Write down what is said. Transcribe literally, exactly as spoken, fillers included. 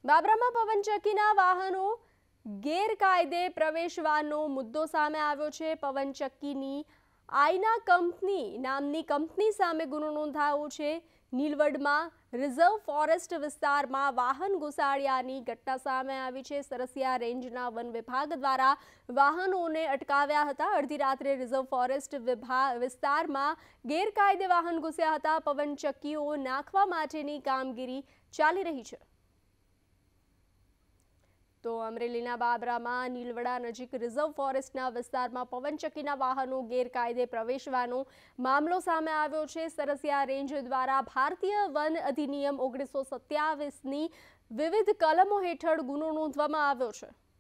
બાબરામાં પવનચક્કીના વાહનો ગેરકાયદે પ્રવેશવાનો મુદ્દો સામે આવ્યો છે। પવનચક્કીની આઈના કંપની નામની કંપની સામે ગુનો નોંધાયો છે। નીલવડમાં રિઝર્વ ફોરેસ્ટ વિસ્તારમાં વાહન ઘુસાડ્યાની ઘટના સામે આવી છે। સરસિયા રેન્જના વન વિભાગ દ્વારા વાહનોને અટકાવ્યા હતા। અડધી રાત્રે રિઝર્વ ફોરેસ્ટ વિસ્તારમાં ગેરકાયદે વાહન ઘૂસ્યા હતા। પવનચક્કીઓ નાખવા માટેની કામગીરી ચાલી રહી છે। તો અમરેલીના બાબરામાં નીલવડા નજીક રિઝર્વ ફોરેસ્ટના વિસ્તારમાં પવનચક્કીના વાહનો ગેરકાયદે પ્રવેશવાનો મામલો સામે આવ્યો છે। સરસિયા રેન્જ દ્વારા ભારતીય વન અધિનિયમ ઓગણીસો સત્યાવીસની વિવિધ કલમો હેઠળ ગુનો નોંધવામાં આવ્યો છે।